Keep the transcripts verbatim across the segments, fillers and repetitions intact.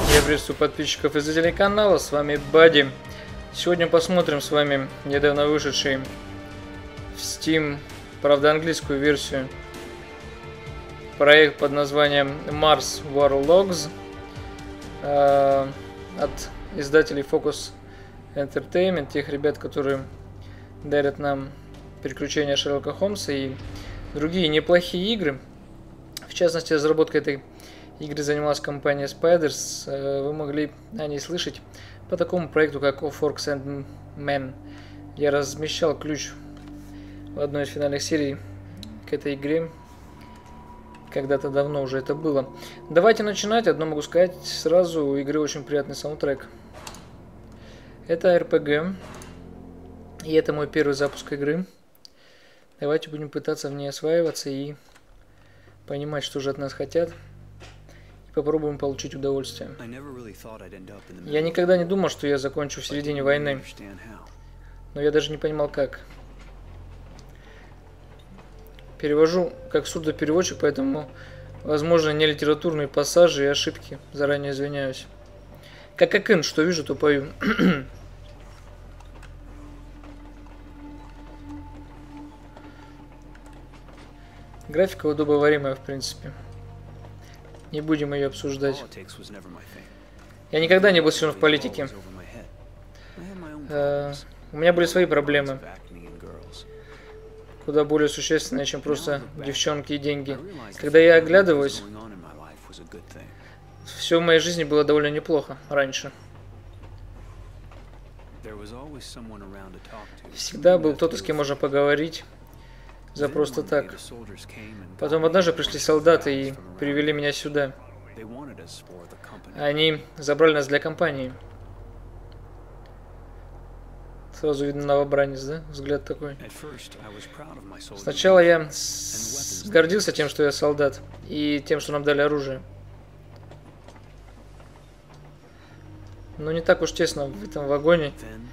Я приветствую подписчиков и зрителей канала, с вами Бадди. Сегодня посмотрим с вами недавно вышедший в Steam, правда английскую версию, проект под названием Mars Warlogs э, от издателей Focus Entertainment, тех ребят, которые дарят нам приключения Шерлока Холмса и другие неплохие игры. В частности, разработкой этой игры занималась компания Spiders. Вы могли о ней слышать по такому проекту, как Of Orcs and Men. Я размещал ключ в одной из финальных серий к этой игре. Когда-то давно уже это было. Давайте начинать. Одно могу сказать сразу. У игры очень приятный саундтрек. Это эр пи джи. И это мой первый запуск игры. Давайте будем пытаться в ней осваиваться и понимать, что же от нас хотят. И попробуем получить удовольствие. Я никогда не думал, что я закончу в середине войны. Но я даже не понимал, как. Перевожу как сурдопереводчик, поэтому, возможно, не литературные пассажи и ошибки. Заранее извиняюсь. Как Акын, что вижу, то пою. Графика удобоваримая, в принципе. Не будем ее обсуждать. Я никогда не был силен в политике. Э, у меня были свои проблемы. Куда более существенные, чем просто девчонки и деньги. Когда я оглядываюсь, все в моей жизни было довольно неплохо раньше. Всегда был кто-то, с кем можно поговорить. За просто так. Потом однажды пришли солдаты и привели меня сюда. Они забрали нас для компании. Сразу видно новобранец, да? Взгляд такой. Сначала я гордился тем, что я солдат, и тем, что нам дали оружие. Но не так уж тесно в этом вагоне.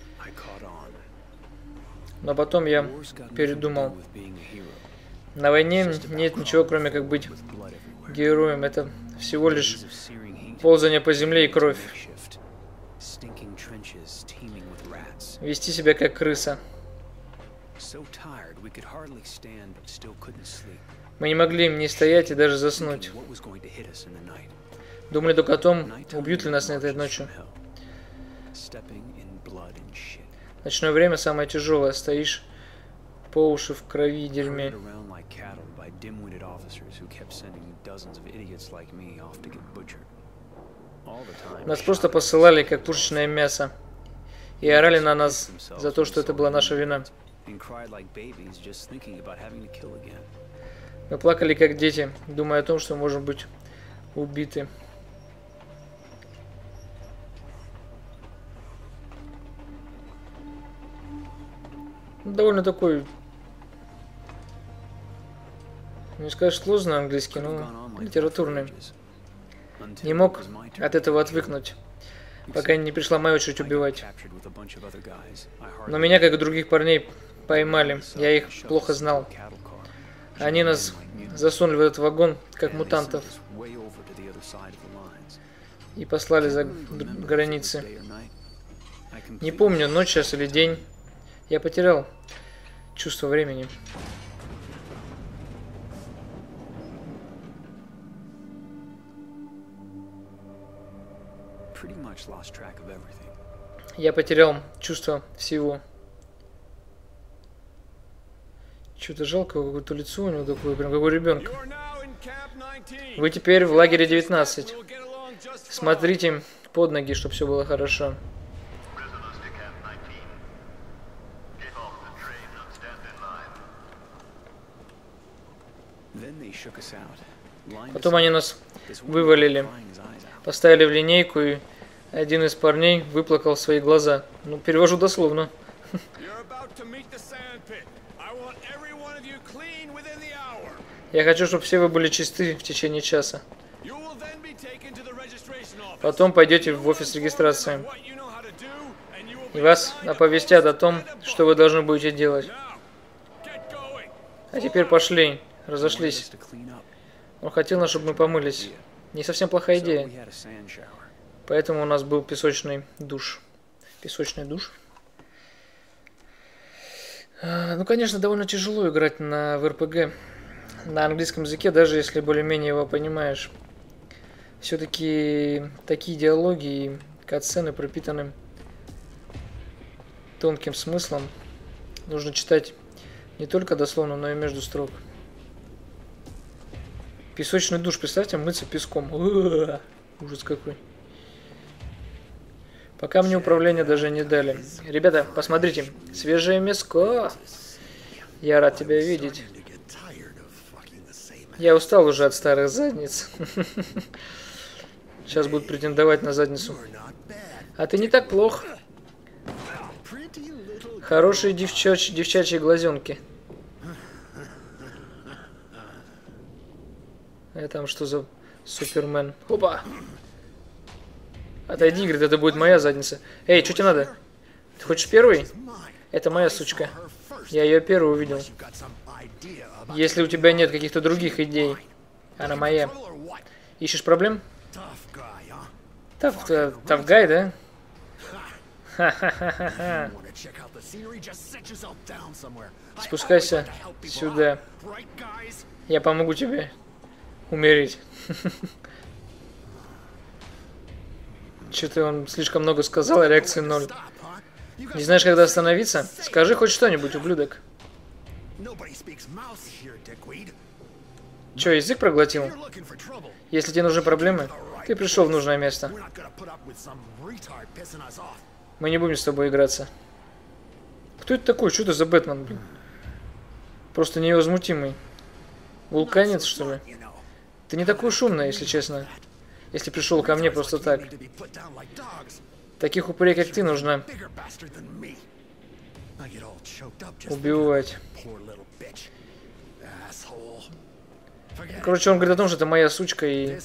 Но потом я передумал. На войне нет ничего, кроме как быть героем. Это всего лишь ползание по земле и кровь. Вести себя как крыса. Мы не могли ни стоять и даже заснуть. Думали только о том, убьют ли нас на этой ночью. Ночное время самое тяжелое. Стоишь по уши в крови и дерьме. Нас просто посылали как пушечное мясо. И орали на нас за то, что это была наша вина. Мы плакали как дети, думая о том, что можем быть убиты. Довольно такой, не скажешь сложный английский, но литературный. Не мог от этого отвыкнуть, пока не пришла моя очередь убивать. Но меня, как и других парней, поймали. Я их плохо знал. Они нас засунули в этот вагон, как мутантов, и послали за границы. Не помню, ночь сейчас или день. Я потерял чувство времени. Я потерял чувство всего. Что-то жалко, какое-то лицо у него такое, прям как у ребенка. Вы теперь в лагере девятнадцать. Смотрите под ноги, чтобы все было хорошо. Потом они нас вывалили, поставили в линейку, и один из парней выплакал свои глаза. Ну, перевожу дословно. Я хочу, чтобы все вы были чисты в течение часа. Потом пойдете в офис регистрации. И вас оповестят о том, что вы должны будете делать. А теперь пошли. Разошлись. Он хотел, чтобы мы помылись. Не совсем плохая идея. Поэтому у нас был песочный душ. Песочный душ. Ну, конечно, довольно тяжело играть на в эр пэ гэ на английском языке, даже если более-менее его понимаешь. Все-таки такие диалоги и катсцены пропитаны тонким смыслом. Нужно читать не только дословно, но и между строк. Песочный душ, представьте, мыться песком. У-у-у, ужас какой. Пока мне управление даже не дали. Ребята, посмотрите, свежее мяско. Я рад тебя видеть. Я устал уже от старых задниц. Сейчас будут претендовать на задницу. А ты не так плох. Хорошие девчачьи, девчачьи глазенки. А там что за Супермен? Опа! Отойди, говорит, это будет моя задница. Эй, что тебе надо? Ты хочешь первый? Это моя сучка. Я ее первый увидел. Если у тебя нет каких-то других идей, она моя. Ищешь проблем? Тавгай, да? Ха-ха-ха-ха. Спускайся сюда. Я помогу тебе умереть. Что-то он слишком много сказал, а реакции ноль. Не знаешь, когда остановиться? Скажи хоть что-нибудь, ублюдок. Че, язык проглотил? Если тебе нужны проблемы, ты пришел в нужное место. Мы не будем с тобой играться. Кто это такой? Что это за Бэтмен, блин? Просто невозмутимый. Вулканец, что ли? Ты не такой шумный, если честно. Если пришел ко мне просто так. Таких упырей, как ты, нужно убивать. Короче, он говорит о том, что это моя сучка и...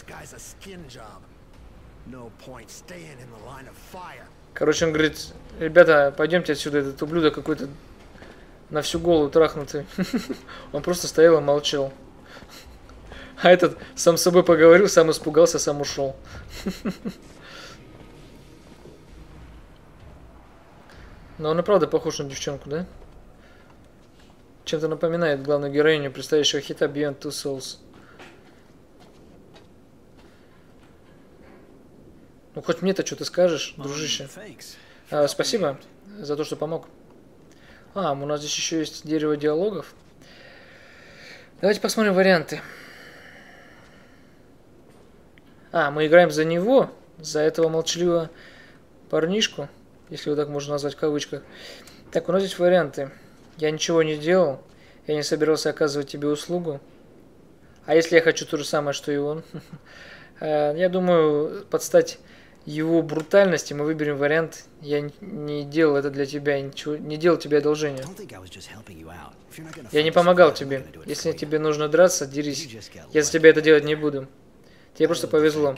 Короче, он говорит, ребята, пойдемте отсюда, этот ублюдок какой-то на всю голову трахнутый. Он просто стоял и молчал. А этот сам с собой поговорил, сам испугался, сам ушел. Но он и правда похож на девчонку, да? Чем-то напоминает главную героиню предстоящего хита Beyond Two Souls. Ну, хоть мне-то что-то скажешь, дружище. А, спасибо за то, что помог. А, у нас здесь еще есть дерево диалогов. Давайте посмотрим варианты. А, мы играем за него, за этого молчаливого парнишку, если его так можно назвать в кавычках. Так, у нас здесь варианты. Я ничего не делал, я не собирался оказывать тебе услугу. А если я хочу то же самое, что и он? Я думаю, под стать его брутальности мы выберем вариант «Я не делал это для тебя, ничего, не делал тебе одолжения». Я не помогал тебе. Если тебе нужно драться, дерись. Я за тебя это делать не буду. Тебе просто повезло.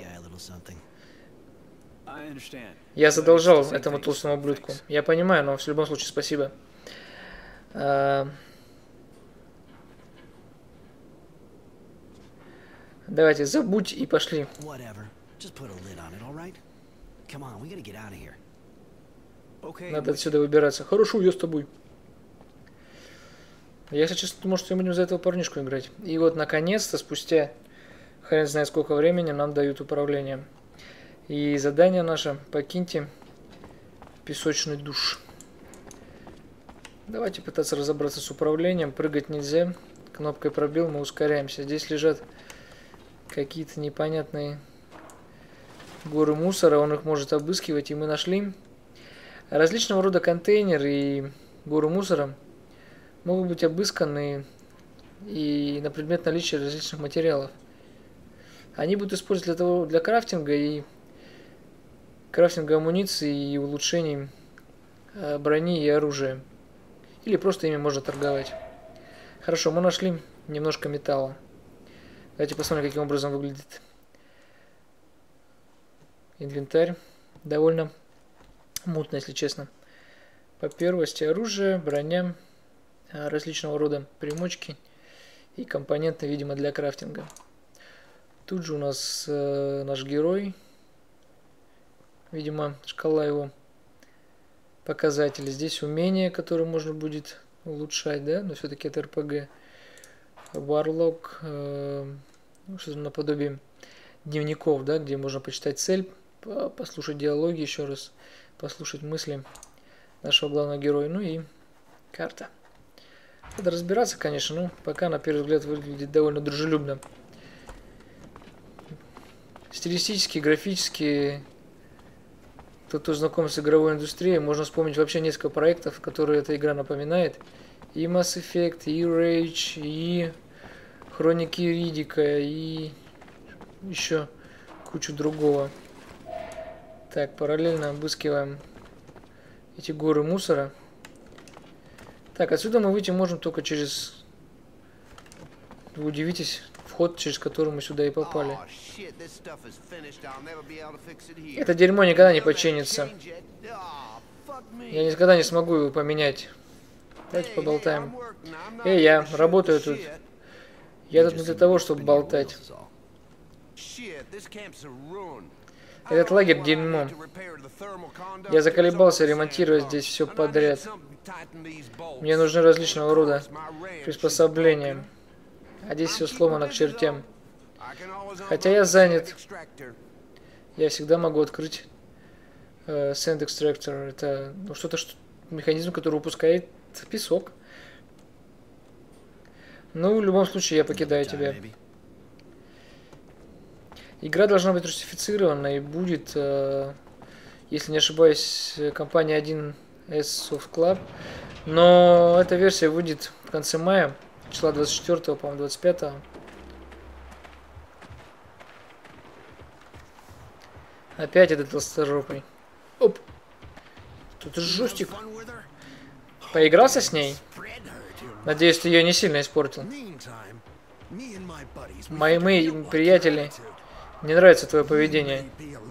Я задолжал этому толстому ублюдку. Я понимаю, но в любом случае спасибо. А... Давайте, забудь и пошли. Надо отсюда выбираться. Хорошо, я с тобой. Я, если честно, думал, что мы будем за этого парнишку играть. И вот, наконец-то, спустя хрен знает сколько времени, нам дают управление. И задание наше: покиньте песочный душ. Давайте пытаться разобраться с управлением. Прыгать нельзя. Кнопкой пробел, мы ускоряемся. Здесь лежат какие-то непонятные горы мусора. Он их может обыскивать. И мы нашли различного рода контейнеры и горы мусора. Могут быть обысканы и на предмет наличия различных материалов. Они будут использовать для того, для крафтинга и крафтинга амуниции и улучшений брони и оружия. Или просто ими можно торговать. Хорошо, мы нашли немножко металла. Давайте посмотрим, каким образом выглядит инвентарь. Довольно мутно, если честно. По первости оружие, броня, различного рода примочки и компоненты, видимо, для крафтинга. Тут же у нас э, наш герой. видимо, шкала его показателей. Здесь умения, которые можно будет улучшать, да, но все-таки это эр пэ гэ. Warlock, э, ну, что-то наподобие дневников, да, где можно почитать цель, послушать диалоги еще раз, послушать мысли нашего главного героя. Ну и карта. Надо разбираться, конечно, но пока на первый взгляд выглядит довольно дружелюбно. Стилистически, графически, тот, кто знаком с игровой индустрией, можно вспомнить вообще несколько проектов, которые эта игра напоминает. И Mass Effect, и Rage, и Хроники Риддика, и еще кучу другого. Так, параллельно обыскиваем эти горы мусора. Так, отсюда мы выйти можем только через... Вы удивитесь, вход, через который мы сюда и попали. Это дерьмо никогда не починится. Я никогда не смогу его поменять. Давайте поболтаем. Эй, я работаю тут. Я тут не для того, чтобы болтать. Этот лагерь дерьмо. Я заколебался ремонтировать здесь все подряд. Мне нужны различного рода приспособления. А здесь все сломано к чертям. Хотя я занят. Я всегда могу открыть э, Sand Extractor. Это ну, что-то, что, механизм, который выпускает песок. Ну, в любом случае, я покидаю тебя. Игра должна быть русифицирована и будет, э, если не ошибаюсь, компания один эс Soft Club. Но эта версия выйдет в конце мая, числа двадцать четвёртого, по-моему, двадцать пятого. Опять этот толсторопый. Оп. Тут жестик. Поигрался с ней? Надеюсь, ты ее не сильно испортил. Мои, мои приятели, не нравится твое поведение.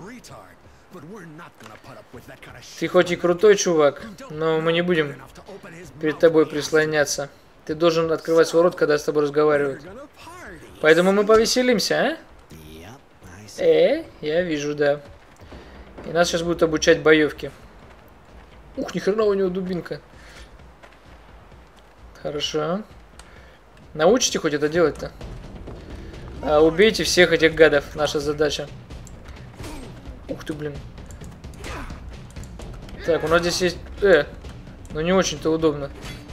Ты хоть и крутой чувак, но мы не будем перед тобой прислоняться. Ты должен открывать свой рот, когда с тобой разговаривают. Поэтому мы повеселимся, а? Э, я вижу, да. И нас сейчас будут обучать боевке. Ух, ни хрена у него дубинка. Хорошо. Научите хоть это делать-то? А, убейте всех этих гадов. Наша задача. Ух ты, блин. Так, у нас здесь есть... Э, ну не очень-то удобно.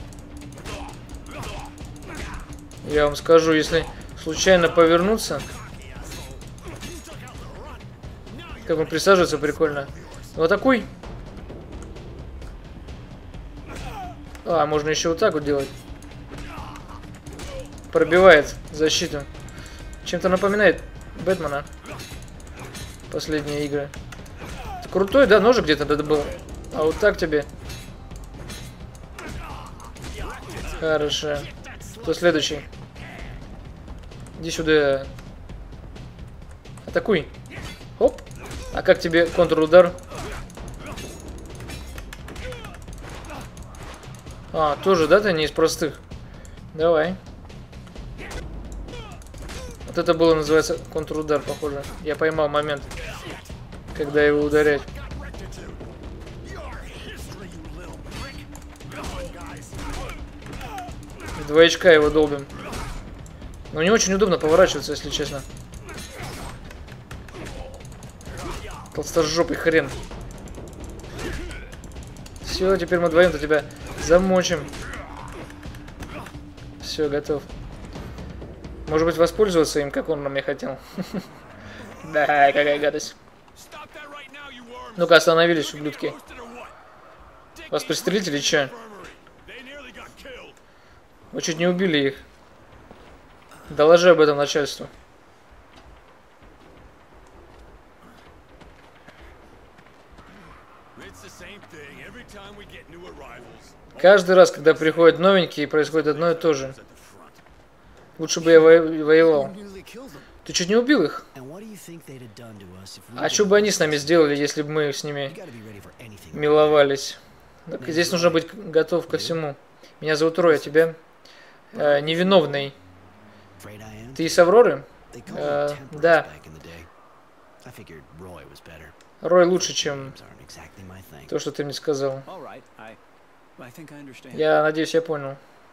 Я вам скажу, если случайно повернуться... Как он присаживается, прикольно. Вот такой. А, можно еще вот так вот делать. Пробивает защиту. Чем-то напоминает Бэтмена. Последние игры. Ты крутой, да? Ножик где-то добыл. А вот так тебе. Хорошо. Кто следующий? Иди сюда. Атакуй. Оп. А как тебе контрудар? А, тоже, да, ты не из простых? Давай. Вот это было, называется, контрудар, похоже. Я поймал момент, когда его ударять. В два очка его долбим. Но не очень удобно поворачиваться, если честно. Толстожопый хрен. Все, теперь мы вдвоем-то тебя замочим. Все, готов. Может быть, воспользоваться им, как он нам и хотел. Да, какая гадость. Ну-ка, остановились, ублюдки. Вас пристрелить или че? Вы чуть не убили их. Доложи об этом начальству. Каждый раз, когда приходят новенькие, происходит одно и то же. Лучше бы я во воевал. Ты чуть не убил их? А что бы они с нами сделали, если бы мы с ними миловались? Так, здесь нужно быть готов ко всему. Меня зовут Рой, а тебя? Э, невиновный. Ты из Авроры? Э, да. Рой лучше, чем то, что ты мне сказал. Я надеюсь, я понял.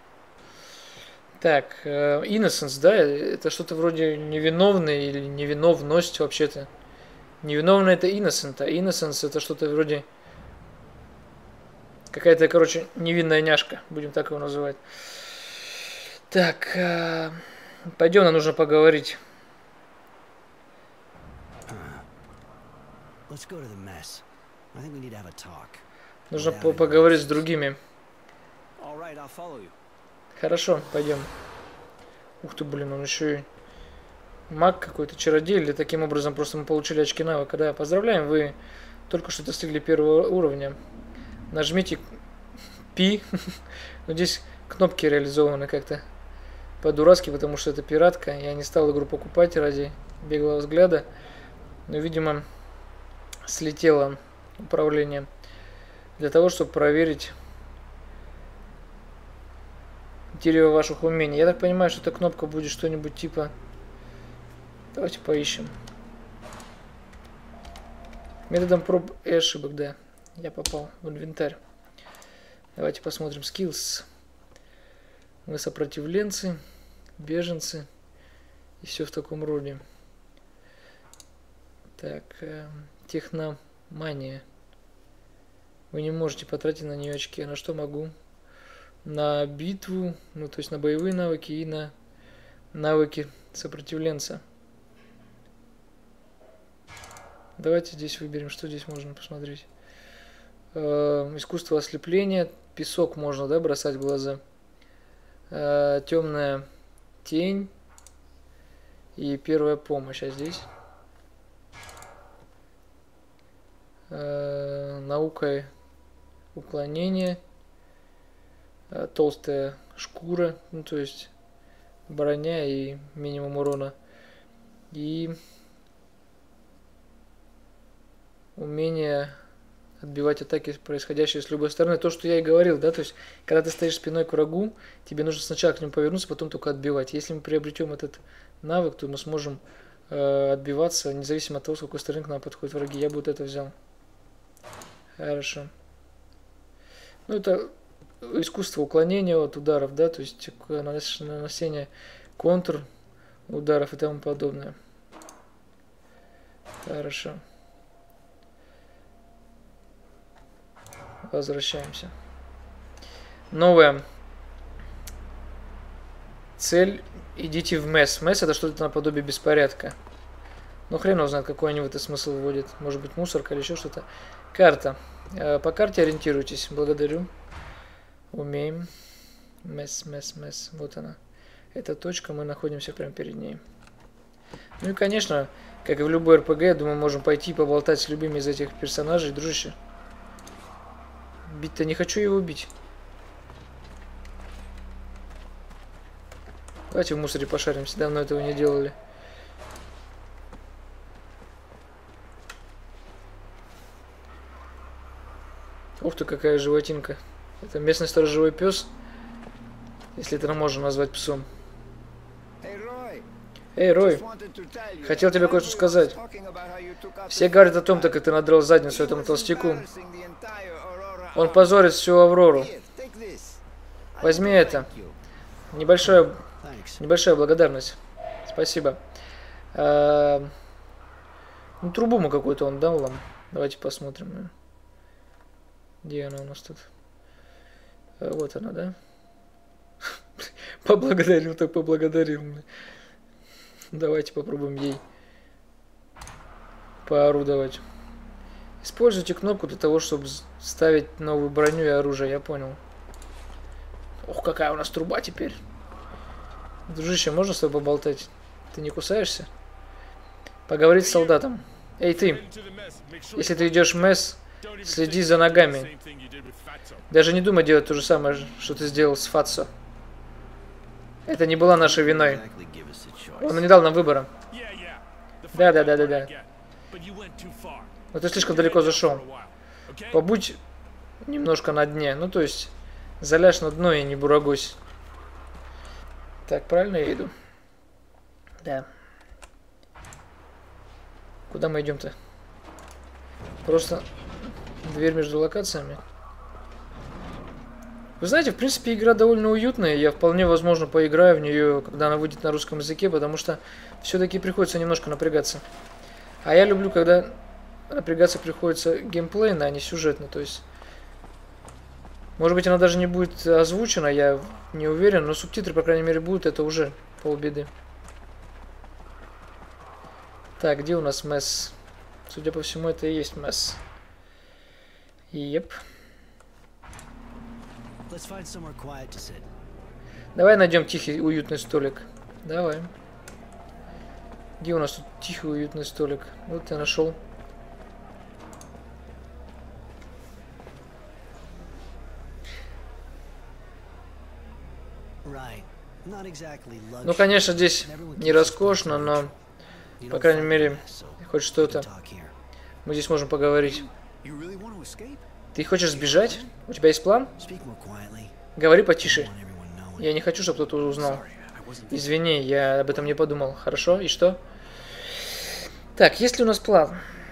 Так, э, Innocence, да? Это что-то вроде невиновный или невиновность вообще-то. Невиновный это Innocent, а Innocence это что-то вроде... Какая-то, короче, невинная няшка, будем так его называть. Так, э, пойдем, нам нужно поговорить. Нужно по поговорить с другими. Хорошо, пойдем. Ух ты, блин, он еще и маг какой-то, чародей, или таким образом просто мы получили очки навыка. Да, поздравляем, вы только что достигли первого уровня. Нажмите Пи. Но здесь кнопки реализованы как-то по-дурацки, потому что это пиратка. Я не стал игру покупать ради беглого взгляда. Но, видимо, слетело управление. Для того, чтобы проверить дерево ваших умений. Я так понимаю, что эта кнопка будет что-нибудь типа... Давайте поищем. Методом проб и ошибок, да. Я попал в инвентарь. Давайте посмотрим. Skills. Мы сопротивленцы, беженцы. И все в таком роде. Так, э, техномания. Вы не можете потратить на нее очки. А на что могу? На битву, ну то есть на боевые навыки и на навыки сопротивленца. Давайте здесь выберем, что здесь можно посмотреть. Э, искусство ослепления. Песок можно, да, бросать в глаза. Э, темная тень. И первая помощь. А здесь? Э, наука уклонения. Э, толстая шкура. Ну, то есть броня и минимум урона. И умение отбивать атаки, происходящие с любой стороны. То, что я и говорил, да, то есть, когда ты стоишь спиной к врагу, тебе нужно сначала к нему повернуться, потом только отбивать. Если мы приобретем этот навык, то мы сможем э, отбиваться, независимо от того, с какой стороны к нам подходят враги. Я бы вот это взял. Хорошо. Ну, это искусство уклонения от ударов, да, то есть нанесение контр ударов и тому подобное. Хорошо. Возвращаемся. Новая цель. Идите в месс. Месс это что-то наподобие беспорядка. Ну хрен его знает, какой они в это смысл вводят. Может быть мусорка или еще что-то. Карта. По карте ориентируйтесь. Благодарю. Умеем. Месс, месс, месс. Вот она. Эта точка, мы находимся прямо перед ней. Ну и конечно, как и в любой эр пэ гэ, я думаю, можем пойти поболтать с любыми из этих персонажей, дружище. Бить-то не хочу его убить. Давайте в мусоре пошаримся. Давно этого не делали. Ух ты, какая животинка. Это местный сторожевой пес. Если это можно назвать псом. Эй, Рой, хотел тебе кое-что сказать. Все говорят о том, как ты надрал задницу этому толстяку. Он позорит всю Аврору. Возьми это. Небольшая, небольшая благодарность. Спасибо. А, ну, трубу мы какую-то он дал нам. Давайте посмотрим. Где она у нас тут? А, вот она, да? Поблагодарил, так поблагодарил. Давайте попробуем ей поорудовать. Используйте кнопку для того, чтобы ставить новую броню и оружие, я понял. Ох, какая у нас труба теперь. Дружище, можно с тобой поболтать? Ты не кусаешься? Поговорить с солдатом. Эй, ты! Если ты идешь в месс, следи за ногами. Даже не думай делать то же самое, что ты сделал с Фатсо. Это не была нашей виной. Он не дал нам выбора. Да, да, да, да, да. Но ты слишком далеко зашел. Побудь немножко на дне. Ну, то есть, заляжь на дно и не бурагось. Так, правильно я иду? Да. Куда мы идем-то? Просто дверь между локациями. Вы знаете, в принципе, игра довольно уютная. Я вполне возможно поиграю в нее, когда она выйдет на русском языке, потому что все-таки приходится немножко напрягаться. А я люблю, когда напрягаться приходится геймплейно, а не сюжетно. То есть, может быть, она даже не будет озвучена, я не уверен, но субтитры, по крайней мере, будут, это уже полбеды. Так, где у нас месс? Судя по всему, это и есть месс. Еп. Давай найдем тихий, уютный столик. Давай. Где у нас тут тихий, уютный столик? Вот я нашел. Ну, конечно, здесь не роскошно, но, по крайней мере, хоть что-то. Мы здесь можем поговорить. Ты хочешь сбежать? У тебя есть план? Говори потише. Я не хочу, чтобы кто-то узнал. Извини, я об этом не подумал. Хорошо? И что? Так, есть ли у нас план?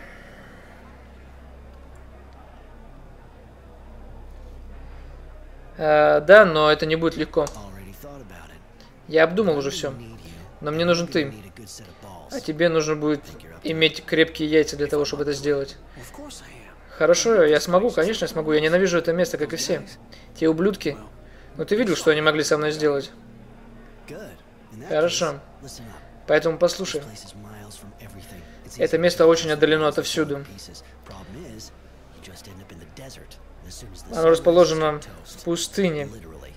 А, да, но это не будет легко. Я обдумал уже все. Но мне нужен ты. А тебе нужно будет иметь крепкие яйца для того, чтобы это сделать. Хорошо, я смогу, конечно, я смогу. Я ненавижу это место, как и все. Те ублюдки. Но ты видел, что они могли со мной сделать? Хорошо. Поэтому послушай. Это место очень отдалено отовсюду. Оно расположено в пустыне.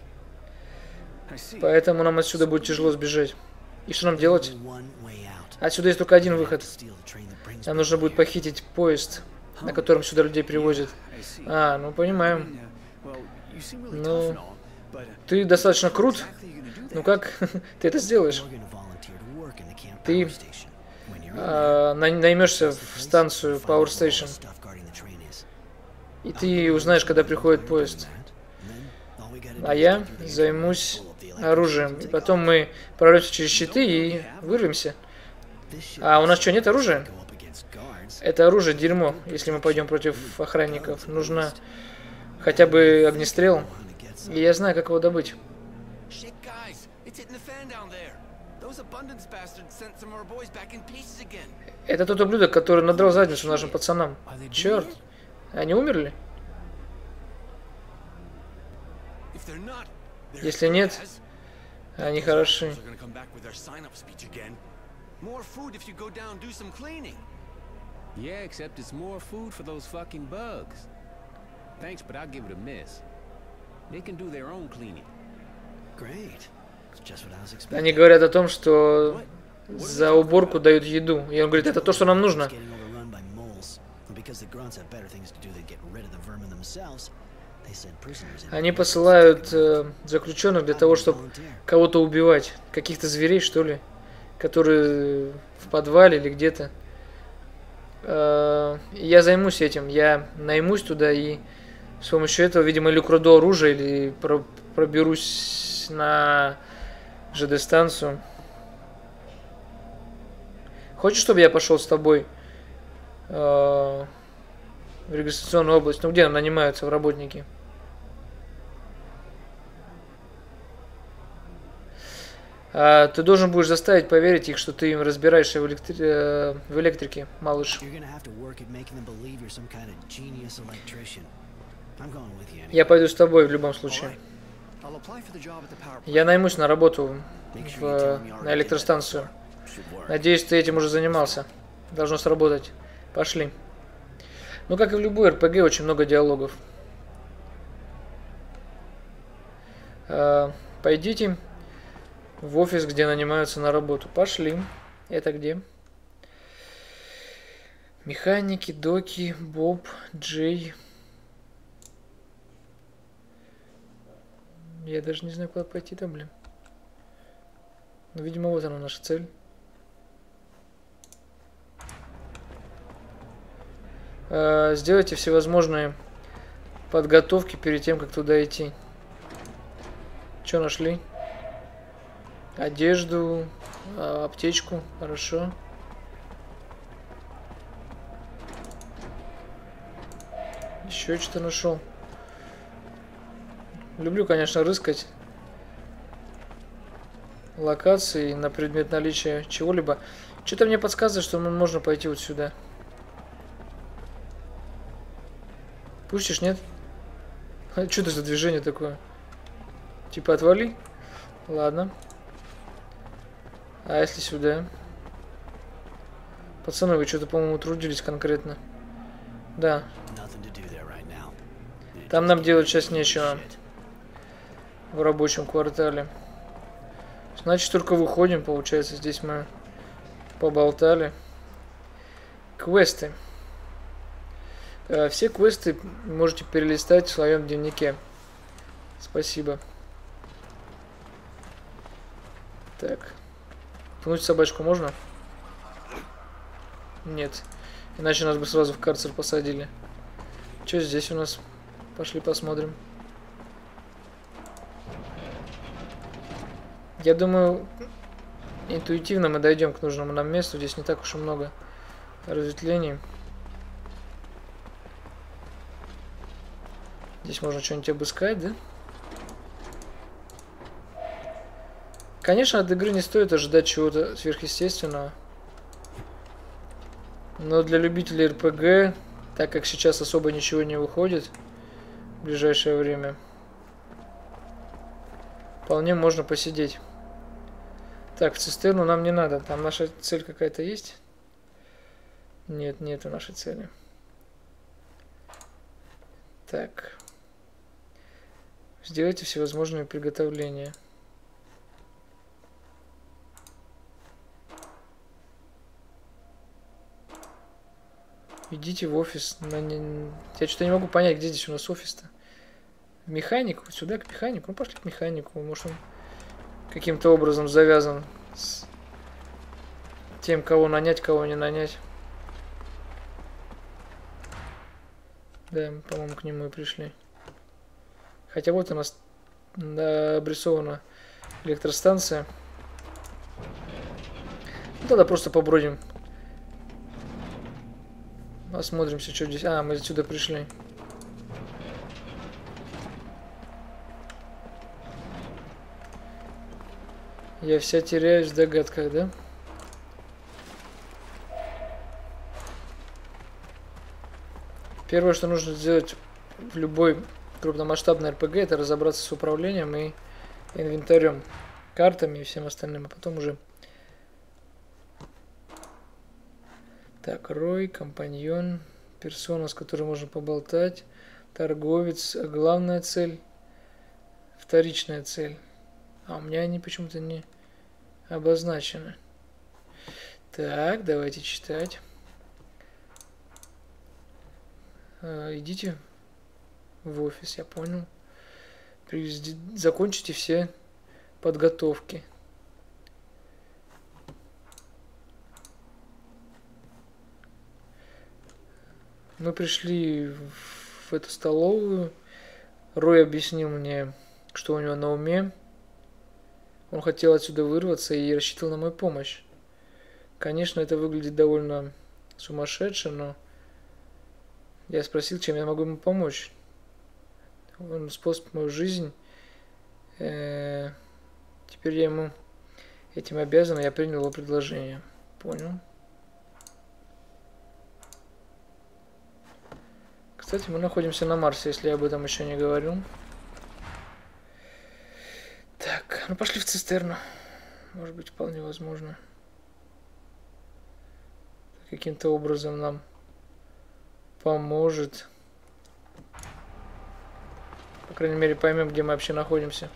Поэтому нам отсюда будет тяжело сбежать. И что нам делать? Отсюда есть только один выход. Нам нужно будет похитить поезд, на котором сюда людей привозят. А, ну понимаем. Ну, ты достаточно крут. Ну как ты это сделаешь? Ты а, наймешься в станцию Power Station. И ты узнаешь, когда приходит поезд. А я займусь оружием. И потом мы прорвемся через щиты и вырвемся. А у нас что, нет оружия? Это оружие дерьмо, если мы пойдем против охранников. Нужно хотя бы огнестрел. И я знаю, как его добыть. Это тот ублюдок, который надрал задницу нашим пацанам. Черт, они умерли? Если нет, они хороши. Yeah, except it's more food for those fucking bugs. Thanks, but I'll give it a miss. They can do their own cleaning. Great. Just what I was expecting. Они говорят о том, что за уборку дают еду. И он говорит, это то, что нам нужно. Они посылают э, заключенных для того, чтобы кого-то убивать. Каких-то зверей, что ли, которые в подвале или где-то. Я займусь этим, я наймусь туда и с помощью этого, видимо, или украду оружие, или проберусь на ЖД-станцию. Хочешь, чтобы я пошел с тобой э, в регистрационную область? Ну, где нанимаются в работники? А, ты должен будешь заставить поверить их, что ты им разбираешься в, электри... в электрике, малыш. Я пойду с тобой в любом случае. Я наймусь на работу в... на электростанцию. Надеюсь, ты этим уже занимался. Должно сработать. Пошли. Ну, как и в любой эр пэ гэ, очень много диалогов. А, пойдите в офис, где нанимаются на работу. Пошли. Это где? Механики, Доки, Боб, Джей. Я даже не знаю, куда пойти-то, блин. Ну, видимо, вот она наша цель. А, сделайте всевозможные подготовки перед тем, как туда идти. Что нашли? Одежду, аптечку, хорошо. Еще что-то нашел. Люблю, конечно, рыскать локации на предмет наличия чего-либо. Что-то мне подсказывает, что можно пойти вот сюда. Пустишь, нет? А что это за движение такое? Типа отвали? Ладно. А если сюда? Пацаны, вы что-то, по-моему, трудились конкретно. Да. Там нам делать сейчас нечего. В рабочем квартале. Значит, только выходим, получается. Здесь мы поболтали. Квесты. Все квесты можете перелистать в своем дневнике. Спасибо. Так. Пнуть собачку можно? Нет. Иначе нас бы сразу в карцер посадили. Что здесь у нас? Пошли посмотрим. Я думаю, интуитивно мы дойдем к нужному нам месту. Здесь не так уж и много разветвлений. Здесь можно что-нибудь обыскать, да? Конечно, от игры не стоит ожидать чего-то сверхъестественного. Но для любителей эр пэ гэ, так как сейчас особо ничего не выходит в ближайшее время, вполне можно посидеть. Так, в цистерну нам не надо. Там наша цель какая-то есть? Нет, нету нашей цели. Так. Сделайте всевозможные приготовления. Идите в офис. Я что-то не могу понять, где здесь у нас офис-то. Механик? Вот сюда, к механику? Ну, пошли к механику. Может, он каким-то образом завязан с тем, кого нанять, кого не нанять. Да, по-моему, к нему и пришли. Хотя вот у нас, да, обрисована электростанция. Ну, тогда просто побродим. Осмотримся, что здесь. А, мы отсюда пришли. Я вся теряюсь в догадках, да? Первое, что нужно сделать в любой крупномасштабной эр пэ гэ, это разобраться с управлением и инвентарем, картами и всем остальным, а потом уже... Так, Рой, компаньон, персона, с которой можно поболтать, торговец, главная цель, вторичная цель. А у меня они почему-то не обозначены. Так, давайте читать. А, идите в офис, я понял. Закончите все подготовки. Мы пришли в эту столовую. Рой объяснил мне, что у него на уме. Он хотел отсюда вырваться и рассчитывал на мою помощь. Конечно, это выглядит довольно сумасшедше, но я спросил, чем я могу ему помочь. Он спас мою жизнь. Э-э- теперь я ему этим обязан, и я принял его предложение. Понял. Кстати, мы находимся на Марсе, если я об этом еще не говорил. Так, ну пошли в цистерну. Может быть, вполне возможно. Каким-то образом нам поможет. По крайней мере, поймем, где мы вообще находимся.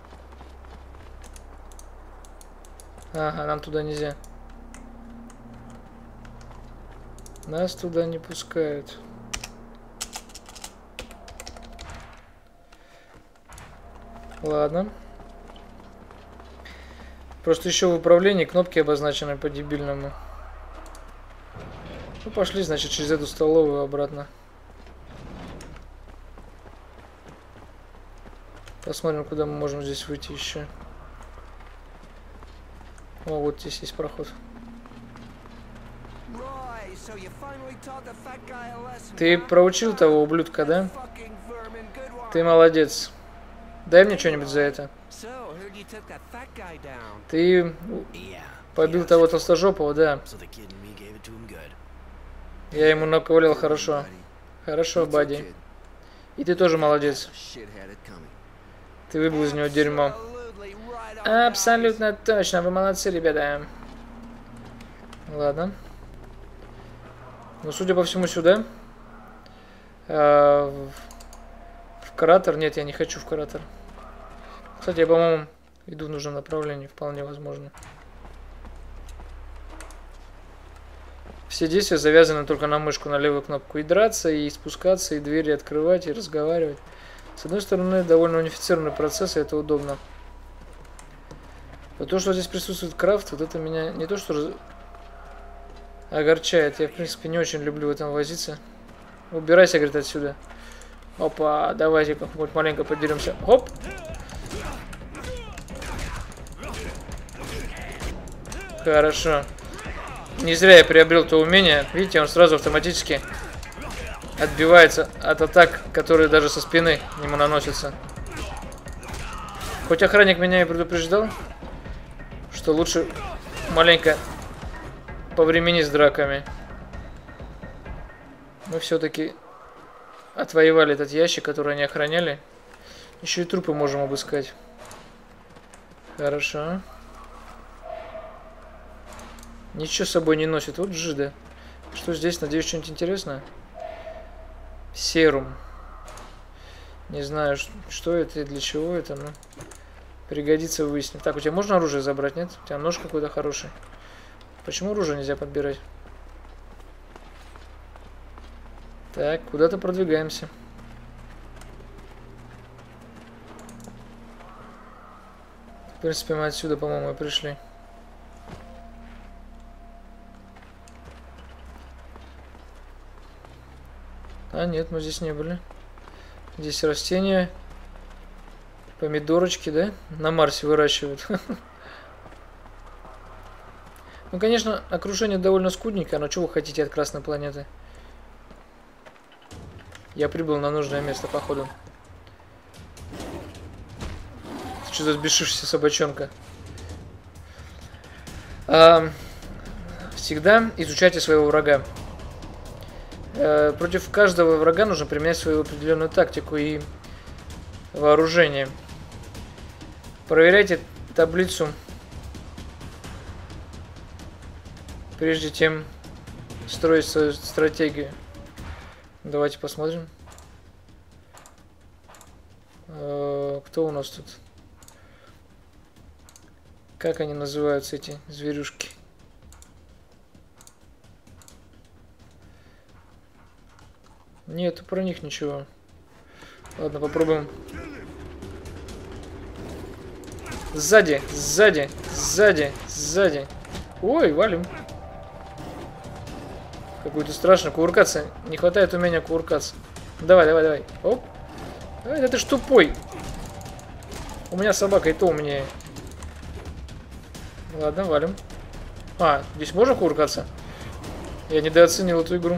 Ага, нам туда нельзя. Нас туда не пускают. Ладно. Просто еще в управлении кнопки обозначены по-дебильному. Ну, пошли, значит, через эту столовую обратно. Посмотрим, куда мы можем здесь выйти еще. О, вот здесь есть проход. Ты проучил того ублюдка, да? Ты молодец. Дай мне что-нибудь за это. Ты побил того толстожопого, да. Я ему наковылял хорошо. Хорошо, Бадди. И ты тоже молодец. Ты выбил из него дерьмо. Абсолютно точно. Вы молодцы, ребята. Ладно. Ну, судя по всему, сюда. А, в, в кратер. Нет, я не хочу в кратер. Кстати, я, по-моему, иду в нужном направлении. Вполне возможно. Все действия завязаны только на мышку, на левую кнопку. И драться, и спускаться, и двери открывать, и разговаривать. С одной стороны, довольно унифицированный процесс, и это удобно. Но то, что здесь присутствует крафт, вот это меня не то, что раз... огорчает. Я, в принципе, не очень люблю в этом возиться. Убирайся, говорит, отсюда. Опа, давайте как-нибудь маленько подеремся. Оп! Хорошо. Не зря я приобрел то умение. Видите, он сразу автоматически отбивается от атак, которые даже со спины ему наносятся. Хоть охранник меня и предупреждал, что лучше маленько повременить с драками. Мы все-таки отвоевали этот ящик, который они охраняли. Еще и трупы можем обыскать. Хорошо. Ничего с собой не носит. Вот жида. Что здесь? Надеюсь, что-нибудь интересное. Серум. Не знаю, что это и для чего это, но пригодится выяснить. Так, у тебя можно оружие забрать, нет? У тебя нож какой-то хороший. Почему оружие нельзя подбирать? Так, куда-то продвигаемся. В принципе, мы отсюда, по-моему, и пришли. А, нет, мы здесь не были. Здесь растения. Помидорочки, да? На Марсе выращивают. Ну, конечно, окружение довольно скудненькое, но чего вы хотите от Красной планеты? Я прибыл на нужное место, походу. Что за сбешившаяся собачонка? А, всегда изучайте своего врага. Против каждого врага нужно применять свою определенную тактику и вооружение. Проверяйте таблицу, прежде чем строить свою стратегию. Давайте посмотрим. Кто у нас тут? Как они называются, эти зверюшки? Нет, про них ничего. Ладно, попробуем. Сзади, сзади, сзади, сзади. Ой, валим. Какой-то страшно. Кувыркаться. Не хватает умения кувыркаться. Давай, давай, давай. Оп. Ай, ты ж тупой. У меня собака и то умнее. Ладно, валим. А, здесь можно кувыркаться? Я недооценил эту игру.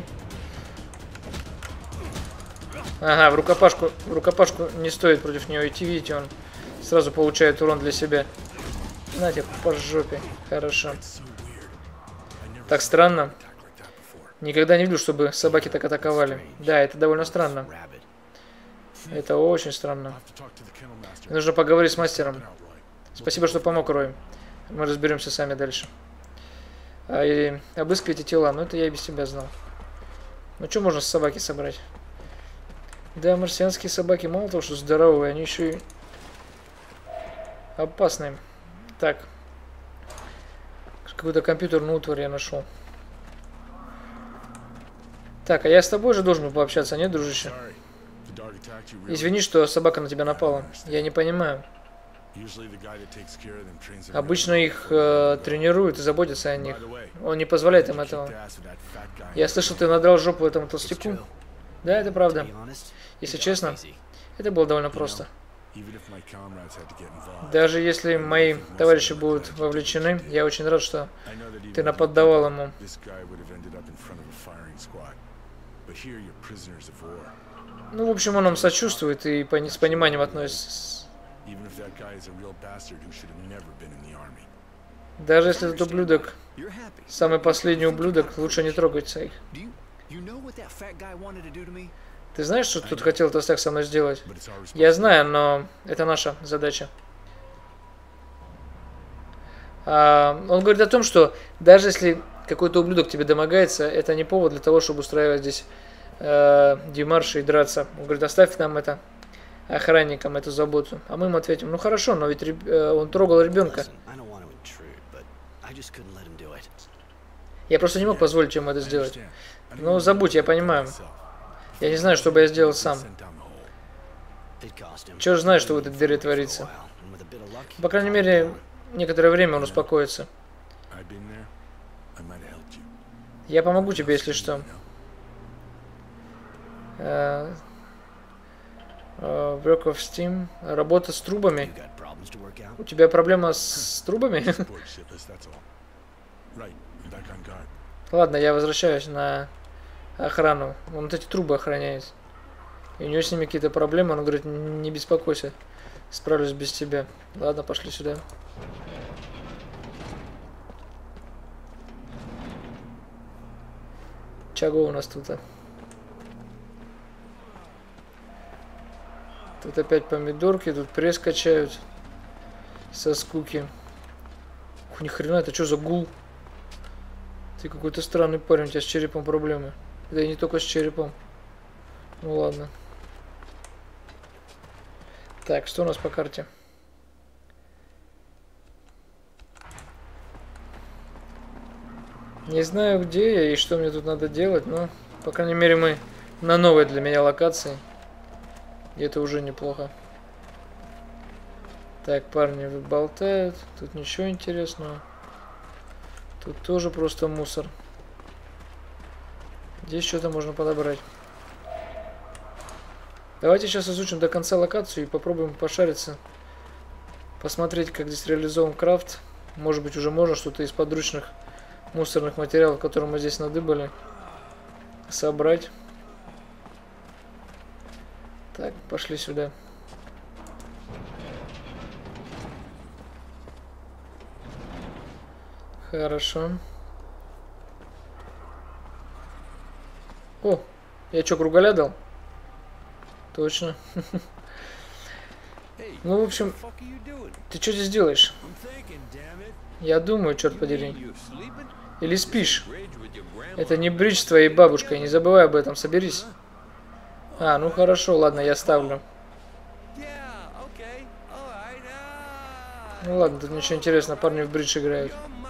Ага, в рукопашку, в рукопашку не стоит против него идти, видите, он сразу получает урон для себя. На тебе по жопе. Хорошо. Так странно. Никогда не видел, чтобы собаки так атаковали. Да, это довольно странно. Это очень странно. Мне нужно поговорить с мастером. Спасибо, что помог, Рой. Мы разберемся сами дальше. А, и обыскивайте тела. Ну, это я и без тебя знал. Ну, что можно с собаки собрать? Да, марсианские собаки мало того, что здоровые, они еще и опасные. Так. Какую-то компьютерную утварь я нашел. Так, а я с тобой же должен был пообщаться, нет, дружище? Извини, что собака на тебя напала. Я не понимаю. Обычно их э, тренируют и заботятся о них. Он не позволяет им этого. Я слышал, ты надрал жопу этому толстяку. Да, это правда. Если честно, это было довольно просто. Даже если мои товарищи будут вовлечены, я очень рад, что ты наподдавал ему. Ну, в общем, он нам сочувствует и с пониманием относится. Даже если этот ублюдок, самый последний ублюдок, лучше не трогать их. Ты знаешь, что тут хотел Толстяк со мной сделать? Я знаю, но это наша задача. А, он говорит о том, что даже если какой-то ублюдок тебе домогается, это не повод для того, чтобы устраивать здесь э, демарши и драться. Он говорит, оставь нам это, охранникам, эту заботу. А мы ему ответим, ну хорошо, но ведь реб... он трогал ребенка. Я просто не мог позволить ему это сделать. Ну, забудь, я понимаю. Я не знаю, что бы я сделал сам. Чё ж знаю, что в этой дыре творится. По крайней мере, некоторое время он успокоится. Я помогу тебе, если что. Uh, uh, work of steam. Работа с трубами. У тебя проблема с трубами? Ладно, я возвращаюсь на охрану. Он вот эти трубы охраняет. И у него с ними какие-то проблемы. Он говорит, не беспокойся. Справлюсь без тебя. Ладно, пошли сюда. Чего у нас тут? -то? Тут опять помидорки, тут пресс качают. Со скуки. Ух, ни хрена, это что за гул? Ты какой-то странный парень, у тебя с черепом проблемы. Да и не только с черепом. Ну ладно. Так, что у нас по карте? Не знаю, где я и что мне тут надо делать, но, по крайней мере, мы на новой для меня локации. И это уже неплохо. Так, парни болтают. Тут ничего интересного. Тут тоже просто мусор. Здесь что-то можно подобрать. Давайте сейчас изучим до конца локацию и попробуем пошариться. Посмотреть, как здесь реализован крафт. Может быть, уже можно что-то из подручных мусорных материалов, которые мы здесь надыбали, собрать. Так, пошли сюда. Хорошо. О, я что, кругаля дал? Точно. Ну, в общем, ты что здесь делаешь? Я думаю, черт подери. Или спишь? Это не бридж с твоей бабушкой, не забывай об этом, соберись. А, ну хорошо, ладно, я ставлю. Ну ладно, тут ничего интересного, парни в бридж играют.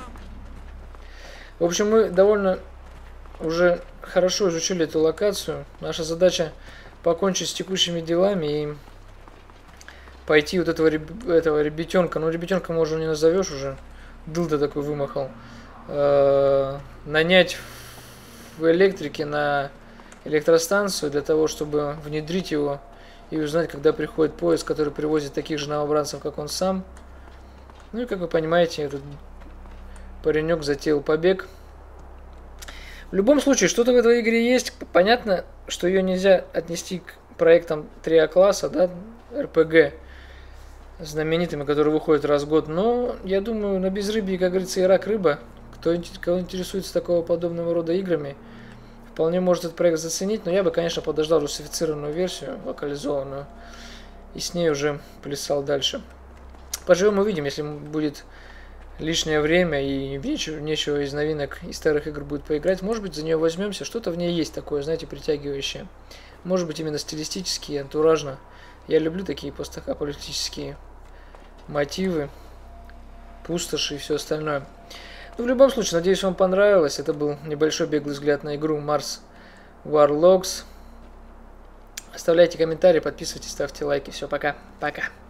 В общем, мы довольно уже хорошо изучили эту локацию. Наша задача покончить с текущими делами и пойти вот этого, этого ребятенка, ну ребятенка, может, не назовешь уже, дылда такой вымахал, э-э- нанять в электрике на электростанцию для того, чтобы внедрить его и узнать, когда приходит поезд, который привозит таких же новобранцев, как он сам. Ну и, как вы понимаете, этот паренек затеял побег. В любом случае, что-то в этой игре есть. Понятно, что ее нельзя отнести к проектам три А класса, да, эр пэ гэ, знаменитыми, которые выходят раз в год. Но, я думаю, на безрыбье, как говорится, и рак рыба. Кто, кого интересуется такого подобного рода играми, вполне может этот проект заценить. Но я бы, конечно, подождал русифицированную версию, локализованную, и с ней уже плясал дальше. Поживем увидим, если будет лишнее время и нечего, нечего из новинок и старых игр будет поиграть. Может быть, за нее возьмемся. Что-то в ней есть такое, знаете, притягивающее. Может быть, именно стилистически и антуражно. Я люблю такие постапокалиптические мотивы, пустоши и все остальное. Ну, в любом случае, надеюсь, вам понравилось. Это был небольшой беглый взгляд на игру Mars War Logs. Оставляйте комментарии, подписывайтесь, ставьте лайки. Все, пока. Пока.